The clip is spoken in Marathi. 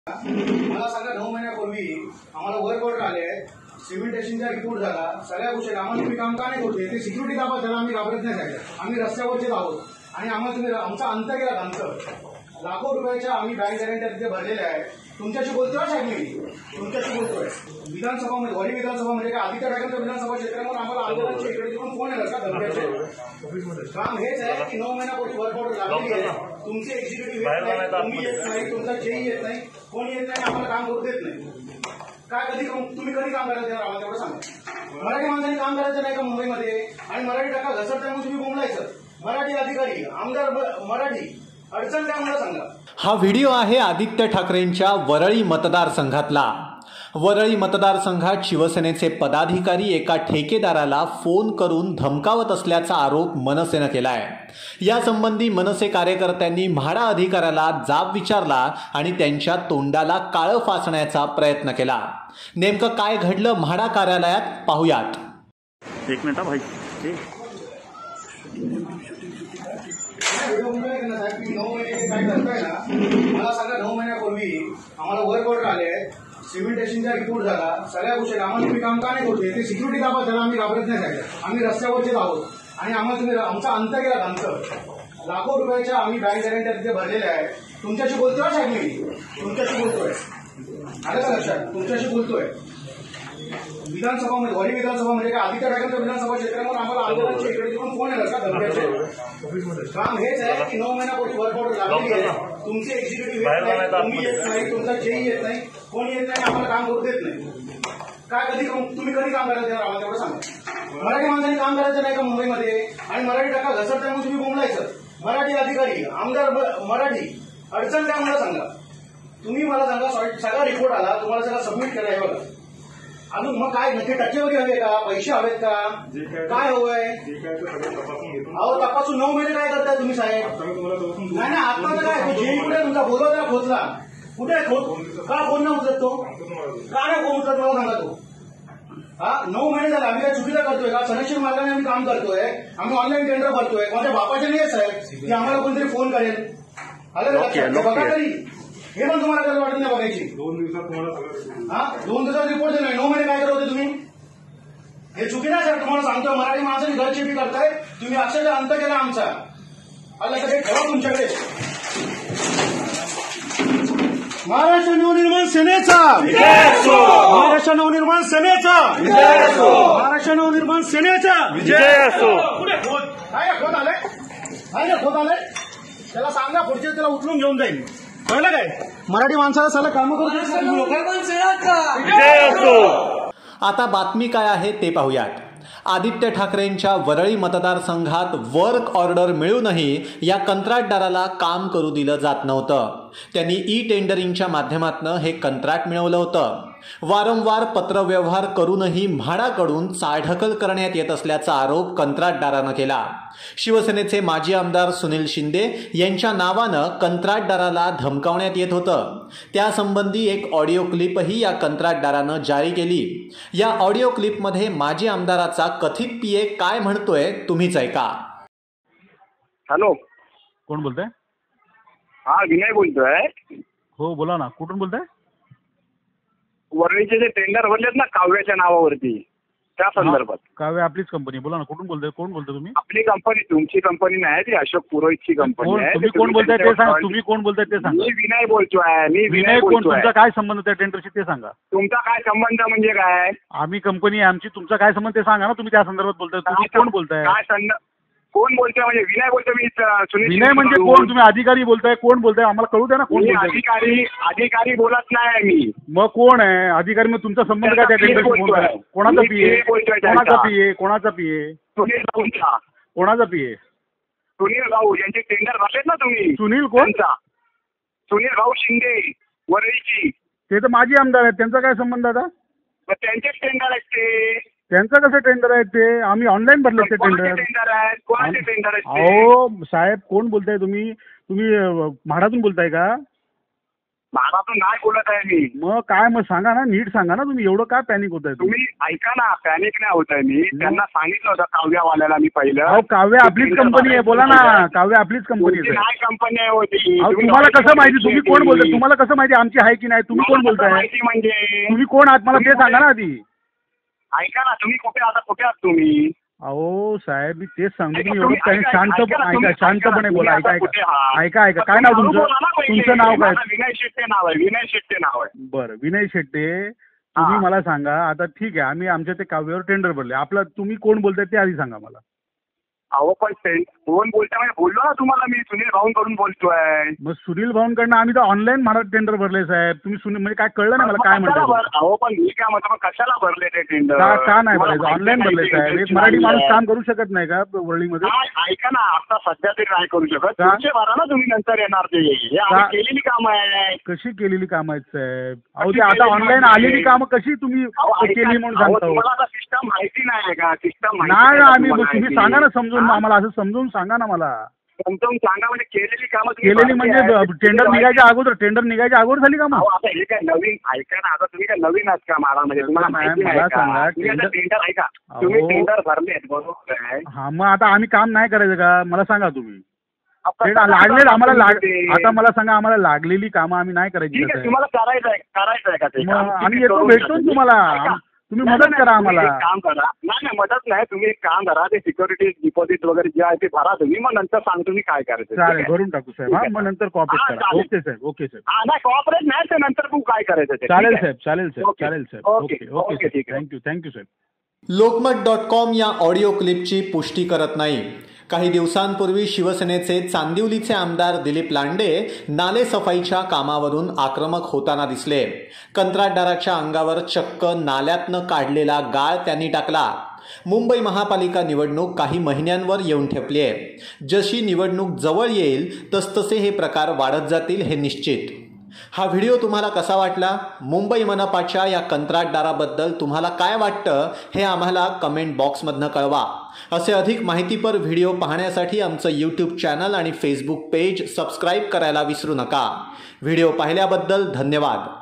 मला सांगा 9 महिन्यापूर्वी आम्हाला वर्क ऑर्डर आले, सिमेंटेशनचा रिपोर्ट झाला, सगळ्या गोष्टी आम्हाला तुम्ही काम का नाही करते ते सिक्युरिटी दाबा त्याला आम्ही घाबरत नाही झाले. आम्ही रस्त्यावरचेच आहोत आणि आम्हाला तुम्ही आमचा अंत केला अंत लाखो रुपयाच्या आम्ही बँक गॅरंटी तिथे भरलेल्या आहे. तुमच्याशी बोलतोय साहेब, मी तुमच्याशी बोलतोय. विधानसभामध्ये वरी विधानसभामध्ये काय आदित्य ठाकरेंच्या विधानसभा क्षेत्रामध्ये आम्हाला आंदोलनाची इकडे तिकडून फोन येणार का धमक्याचे? काम हेच आहे की 9 महिन्यापूर्वी वर्क ऑर्डर लागलेली आहे, तुमचे एक्झिक्युटिव्ह येत नाही, तुम्ही येत नाही, तुमचा जेई येत नाही, कोणी येत नाही, आम्हाला काम करू देत नाही. काय कधी तुम्ही कधी काम करायचं देणार आम्हाला तेवढं सांगा. मराठी माणसांनी काम करायचं नाही का मुंबईमध्ये? आणि मराठी टाका घसरत त्यामुळे तुम्ही बोंबलायचं. मराठी अधिकारी आमदार मराठी अडचण काय मला सांगा. हा व्हिडिओ आहे आदित्य ठाकरेंच्या वरळी मतदारसंघातला. वरळी मतदारसंघात शिवसेनेचे पदाधिकारी एका ठेकेदाराला फोन करून धमकावत असल्याचा आरोप मनसेनं केलाय. यासंबंधी मनसे कार्यकर्त्यांनी म्हाडा अधिकाऱ्याला जाब विचारला आणि त्यांच्या तोंडाला काळं फासण्याचा प्रयत्न केला. नेमकं काय घडलं म्हाडा कार्यालयात पाहूयात. एक मिनिट भाई. मला सांगा 9 महिन्यापूर्वी आम्हाला वर्क ऑर्डर आले, सिमेंटेशनचा रिपोर्ट झाला, सगळ्या गोष्टी आम्हाला तुम्ही काम का नाही करते ते सिक्युरिटी दाबा त्याला आम्ही घाबरत नाही झाले. आम्ही रस्त्यावरचेच आहोत आणि आम्हाला तुम्ही आमचा अंत केला अंत लाखो रुपयाच्या आम्ही बँक गॅरंटी तिथे भरलेल्या आहे. तुमच्याशी बोलतोय साहेब, मी तुमच्याशी बोलतोय. आलं का लक्षात? तुमच्याशी बोलतोय. विधानसभामध्ये वरी विधानसभामध्ये काय आदित्य ठाकरेंच्या विधानसभा क्षेत्रामध्ये आम्हाला आंदोलनाची इकडे तिकडून फोन येणार का धमक्याचे? काम हेच आहे की 9 महिन्यापूर्वी वर्क ऑर्डर लागलेली आहे, तुमचे एक्झिक्युटिव्ह येत नाही, तुम्ही येत नाही, तुमचा जेई येत नाही, कोणी येत नाही, आम्हाला काम करू देत नाही. काय कधी तुम्ही कधी काम करायचं देणार आम्हाला तेवढं सांगा. मराठी माणसांनी काम करायचं नाही का मुंबईमध्ये? आणि मराठी टाका घसरत त्यामुळे तुम्ही बोंबलायचं. मराठी अधिकारी आमदार मराठी अडचण काय मला सांगा. तुम्ही मला सांगा सगळा रिपोर्ट आला, तुम्हाला सगळं सबमिट करायला बघा. अजून मग काय नक्की टक्केवारी हवे का, पैसे हवेत का, काय हवंय? अहो तपासून 9 महिने काय करताय तुम्ही साहेब? नाही नाही आता तर काय जेई कुठे तुमचा बोलवा त्याला खोचला कुठे का फोन नाही उचलत तो? का नाही फोन उचलत मला सांगा तो? हा 9 महिने झाले आम्ही काय चुकीचं करतोय का? सनदशीर मार्गाने आम्ही काम करतोय, आम्ही ऑनलाईन टेंडर भरतोय. माझ्या बापाचे नाही साहेब की आम्हाला कोणतरी फोन करेल. आलं बघा तरी हे पण तुम्हाला कसं वाटत नाही बघायची? 2 दिवसात तुम्हाला हा 2 दिवसात रिपोर्ट दिला. 9 महिने काय करत होते तुम्ही? हे चुकी नाही साहेब, तुम्हाला सांगतोय. मराठी माणसाची गळचेपी करताय तुम्ही. अक्षरशः अंत केला आमचा. आलं तर हे ठेवा तुमच्याकडे. महाराष्ट्र नवनिर्माण सेनेचा, महाराष्ट्र नवनिर्माण सेनेचा, महाराष्ट्र नवनिर्माण सेनेचा विजय असो. कुठे खोत काय खोत आलंय? काय खोत आलंय? त्याला सांगा पुढचे त्याला उचलून घेऊन जाईल. कळलं काय? मराठी माणसाला साला काम करू. विजय असो. आता बातमी काय आहे ते पाहूयात. आदित्य ठाकरेंच्या वरळी मतदारसंघात वर्क ऑर्डर मिळूनही या कंत्राटदाराला काम करू दिलं जात नव्हतं. त्यांनी ई टेंडरिंगच्या माध्यमातून हे कंत्राट मिळवलं होतं. वारंवार पत्रव्यवहार करूनही म्हाडाकडून चाळढकल करण्यात येत असल्याचा आरोप कंत्राटदारानं केला. शिवसेनेचे माजी आमदार सुनील शिंदे यांच्या नावानं कंत्राटदाराला धमकावण्यात येत होतं. त्यासंबंधी एक ऑडिओ क्लिपही या कंत्राटदारानं जारी केली. या ऑडिओ क्लिपमध्ये माजी आमदाराचा कथित पीए काय म्हणतोय तुम्हीच ऐका. हॅलो, कोण बोलताय? हा विनय बोलतोय. हो बोला ना, कुठून बोलताय? वरळीचे जे टेंडर भरलेत ना काव्याच्या नावावरती त्या संदर्भात. काव्य आपलीच कंपनी. बोला ना, कुठून बोलताय? कोण बोलताय तुम्ही? आपली कंपनी, तुमची कंपनी नाही, ती अशोक पुरोहितची कंपनी आहे. तुम्ही कोण बोलताय ते सांगा. तुम्ही कोण बोलताय ते सांगा. मी विनय बोलतोय. मी विनय कोण? तुमचा काय संबंध त्या टेंडरशी ते सांगा. तुमचा काय संबंध म्हणजे काय? आम्ही कंपनी आहे आमची. तुमचा काय संबंध ते सांगा ना. तुम्ही त्या संदर्भात बोलताय. तुम्ही कोण बोलताय? काय कोण बोलतोय म्हणजे? विनय बोलतोय मी. सुनील विनय म्हणजे कोण? तुम्ही अधिकारी बोलताय? कोण बोलताय? आम्हाला कळू द्या ना कोण बोलताय. अधिकारी बोलत नाही मी. मग कोण आहे अधिकारी? मग तुमचा संबंध काय त्या टेंडरशी? कोणाचा पीए? कोणाचा पीए? कोणाचा पीए? सुनील भाऊंचा. कोणाचा पीए? सुनील भाऊ यांचे टेंडर भरलेत ना तुम्ही. सुनील कोण? सुनील भाऊ शिंदे वरळीची. ते तर माजी आमदार आहेत. त्यांचा काय संबंध आता? त्यांचेच टेंडर आहेत ते. त्यांचं कसं टेंडर आहे ते? आम्ही ऑनलाईन भरलं ते टेंडर. अहो साहेब, कोण बोलताय तुम्ही? तुम्ही म्हाडातून बोलताय का? महाराष्ट्र नाही बोलत आहे मी. मग काय मग सांगा ना, नीट सांगा ना तुम्ही, एवढं काय पॅनिक होत आहे तुम्ही ऐका ना, पॅनिक नाही होत आहे मी. त्यांना सांगितलं होतं काव्यावाल्याला मी पहिलं. अहो काव्य आपलीच कंपनी आहे, बोला ना, काव्य आपलीच कंपनी आहे. काय कंपनी आहे होती? अहो तुम्हाला कसं माहिती, तुम्ही कोण बोलताय, तुम्हाला कसं माहिती आमची आहे की नाही, तुम्ही कोण बोलताय, माहिती म्हणजे तुम्ही कोण आहात मला ते सांगा ना आधी. ऐका ना, तुम्ही कुठे आहात तुम्ही? अहो साहेब मी तेच सांगतो, ऐका, तुम्ही तुम्ही एवढं ऐका, शांतपणे बोला. तुम्ही ऐका कुठे आहात? ऐका ऐका काय नाव तुमचं, बोला ना पहिले. तुमचं नाव काय? माझं विनय शेट्टे नाव आहे, विनय शेट्टे नाव आहे. बरं विनय शेट्टे, तुम्ही हा. मला सांगा आता, ठीक आहे आम्ही आमच्या ते काव्यावर टेंडर भरले, आपलं तुम्ही कोण बोलताय ते आधी सांगा मला. अहो पण कोण बोलतोय म्हणजे बोललो ना तुम्हाला मी, सुनील भाऊंकडून बोलतोय. मग सुनील भाऊंकडनं आम्ही तर ऑनलाईन मला टेंडर भरले साहेब, तुम्ही सुनील म्हणजे काय कळलं नाही मला काय म्हणताय. अहो पण मी काय म्हणतो, कशाला भरले ते टेंडर? का नाही भरायचं, ऑनलाईन भरले साहेब. एक मराठी माणूस काम करू शकत नाही का वर्ल्डमध्ये? ऐका ना, आता सध्या तरी नाही करू शकत, तुमचे भरा ना तुम्ही, नंतर येणार ते. हे आम्ही केलेली काम आहे. कशी केलेली कामं आहेत साहेब? अहो ते आता ऑनलाईन आलेली कामं कशी तुम्ही केली म्हणून सांगता? तुम्हाला आता सिस्टम माहिती नाही का? सिस्टम नाही ना, आम्ही तुम्ही सांगा ना समजून, आम्हाला असं समजून सांगा ना मला. समजून सांगा म्हणजे केलेली कामं केलेली म्हणजे टेंडर निघायच्या अगोदर झाली का मग? आता हे काय नवीन, ऐका ना, आता तुम्ही काय नवीन आहात का मला, म्हणजे तुम्हाला माहिती नाही का? टेंडर ऐका, तुम्ही टेंडर भरलेत बरोबर आहे. हा मग आता आम्ही काम नाही करायचं का मला सांगा तुम्ही? लागले आम्हाला आता मला सांगा, आम्हाला लागलेली कामं आम्ही नाही करायची. तुम्हाला करायचं आहे का ते? आम्ही येतो, भेटतो तुम्हाला, तुम्ही मदत करा आम्हाला. काम करा. नाही मदत नाही, तुम्ही एक काम करा, ते सिक्युरिटी डिपॉझिट वगैरे जे आहे ते भरा तुम्ही, मग नंतर सांगतो मी काय करायचं. चालेल, भरून टाकू साहेब. हा मग नंतर कॉपरेट करा. ओके साहेब, ओके साहेब. हा नाही कॉपरेट नाही, ते नंतर तू काय करायचं. चालेल साहेब, चालेल साहेब, चालेल साहेब. ओके ओके ठीक आहे. थँक्यू साहेब. लोकमत.com या ऑडिओ क्लिपची पुष्टी करत नाही. काही दिवसांपूर्वी शिवसेनेचे चांदिवलीचे आमदार दिलीप लांडे नालेसफाईच्या कामावरून आक्रमक होताना दिसले. कंत्राटदाराच्या अंगावर चक्क नाल्यातनं काढलेला गाळ त्यांनी टाकला. मुंबई महापालिका निवडणूक काही महिन्यांवर येऊन ठेपली आहे. जशी निवडणूक जवळ येईल तसतसे हे प्रकार वाढत जातील हे निश्चित. हा व्हिडिओ तुम्हाला कसा वाटला? मुंबई मनपाच्या या कंत्राटदाराबद्दल तुम्हाला काय वाटतं हे आम्हाला कमेंट बॉक्समधनं कळवा. असे अधिक माहितीपर व्हिडिओ पाहण्यासाठी आमचं यूट्यूब चॅनल आणि फेसबुक पेज सबस्क्राईब करायला विसरू नका. व्हिडिओ पाहिल्याबद्दल धन्यवाद.